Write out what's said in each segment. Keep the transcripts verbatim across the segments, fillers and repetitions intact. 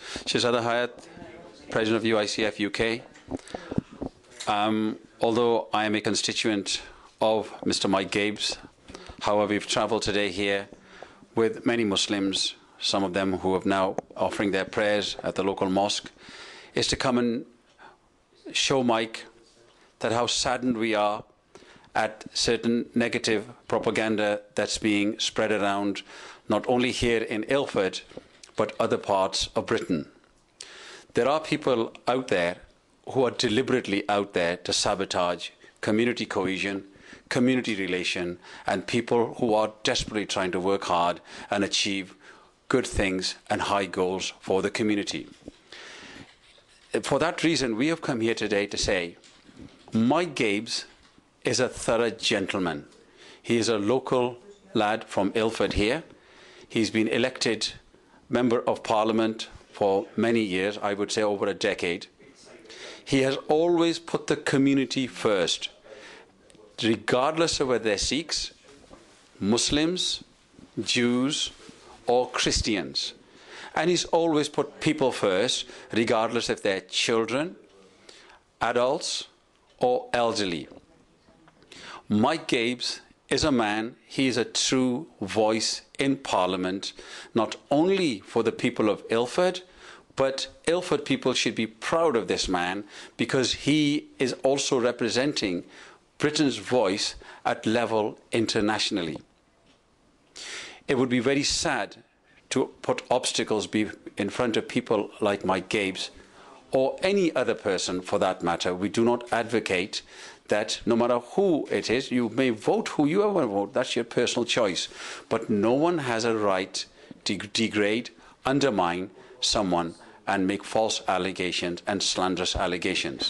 Shehzada Hayat, President of U I C F U K. Um, although I am a constituent of Mister Mike Gabes, however, we've travelled today here with many Muslims, some of them who are now offering their prayers at the local mosque, is to come and show Mike that how saddened we are at certain negative propaganda that's being spread around, not only here in Ilford, but other parts of Britain. There are people out there who are deliberately out there to sabotage community cohesion, community relation, and people who are desperately trying to work hard and achieve good things and high goals for the community. For that reason, we have come here today to say, Mike Gabes is a thorough gentleman. He is a local lad from Ilford here. He's been elected Member of Parliament for many years, I would say over a decade. He has always put the community first, regardless of whether they're Sikhs, Muslims, Jews, or Christians. And he's always put people first, regardless if they're children, adults, or elderly. Mike Gabes is a man, he is a true voice in Parliament, not only for the people of Ilford, but Ilford people should be proud of this man because he is also representing Britain's voice at level internationally. It would be very sad to put obstacles be in front of people like Mike Gabes or any other person for that matter. We do not advocate that no matter who it is, you may vote who you ever vote, that's your personal choice. But no one has a right to degrade, undermine someone and make false allegations and slanderous allegations.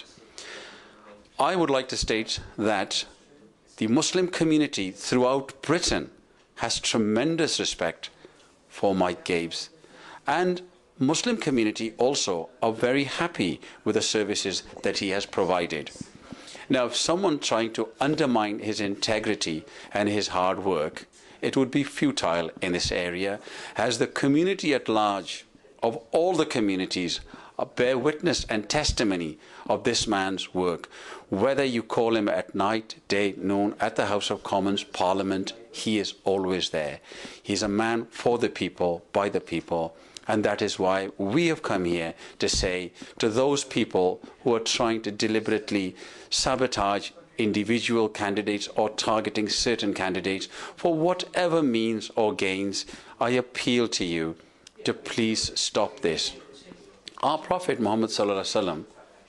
I would like to state that the Muslim community throughout Britain has tremendous respect for Mike Gabes, and Muslim community also are very happy with the services that he has provided. Now, if someone trying to undermine his integrity and his hard work, it would be futile in this area, as the community at large, of all the communities, bear witness and testimony of this man's work. Whether you call him at night, day, noon, at the House of Commons, Parliament, he is always there. He's a man for the people, by the people. And that is why we have come here to say to those people who are trying to deliberately sabotage individual candidates or targeting certain candidates for whatever means or gains, I appeal to you to please stop this. Our Prophet Muhammad Sallallahu Alaihi Wasallam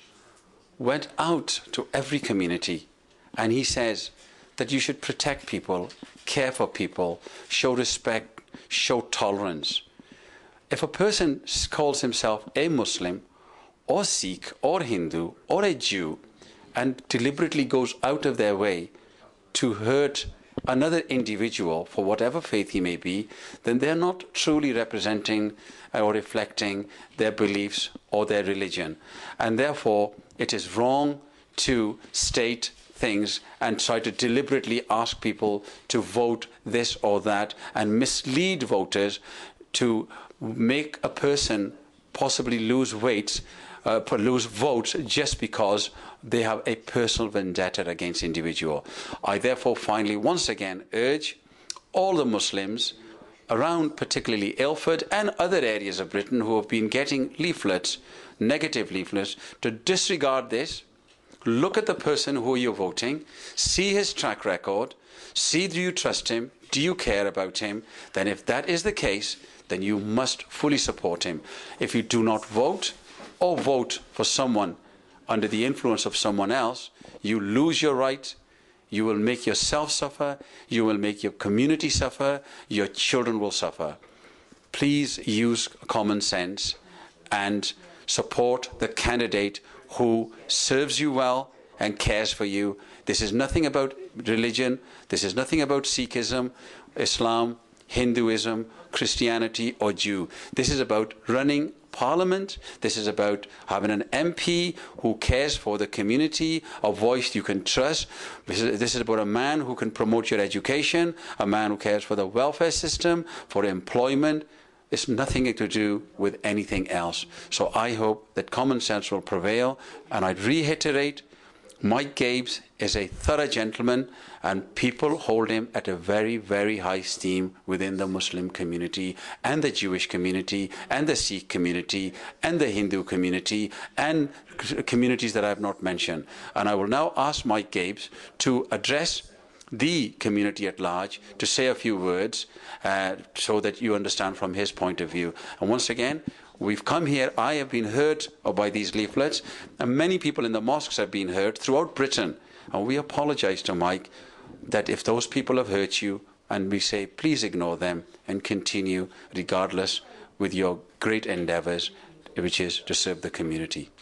went out to every community and he says that you should protect people, care for people, show respect, show tolerance. If a person calls himself a Muslim or Sikh or Hindu or a Jew and deliberately goes out of their way to hurt another individual for whatever faith he may be, then they're not truly representing or reflecting their beliefs or their religion. And therefore, it is wrong to state things and try to deliberately ask people to vote this or that and mislead voters to make a person possibly lose weight, uh, lose votes just because they have a personal vendetta against individual. I therefore finally once again urge all the Muslims around particularly Ilford and other areas of Britain who have been getting leaflets, negative leaflets, to disregard this. Look at the person who you're voting, see his track record, see do you trust him, do you care about him. Then if that is the case, then you must fully support him. If you do not vote or vote for someone under the influence of someone else, you lose your right, you will make yourself suffer, you will make your community suffer, your children will suffer. Please use common sense and support the candidate who serves you well and cares for you. This is nothing about religion, this is nothing about Sikhism, Islam, Hinduism, Christianity or Jew. This is about running Parliament. This is about having an M P who cares for the community, a voice you can trust. This is, this is about a man who can promote your education, a man who cares for the welfare system, for employment, It's nothing to do with anything else. So I hope that common sense will prevail. And I'd reiterate, Mike Gabes is a thorough gentleman, and people hold him at a very, very high esteem within the Muslim community and the Jewish community and the Sikh community and the Hindu community and communities that I have not mentioned. And I will now ask Mike Gabes to address the community at large, to say a few words uh, so that you understand from his point of view. And once again, we've come here, I have been hurt by these leaflets, and many people in the mosques have been hurt throughout Britain. And we apologize to Mike that if those people have hurt you, and we say, please ignore them and continue regardless with your great endeavors, which is to serve the community.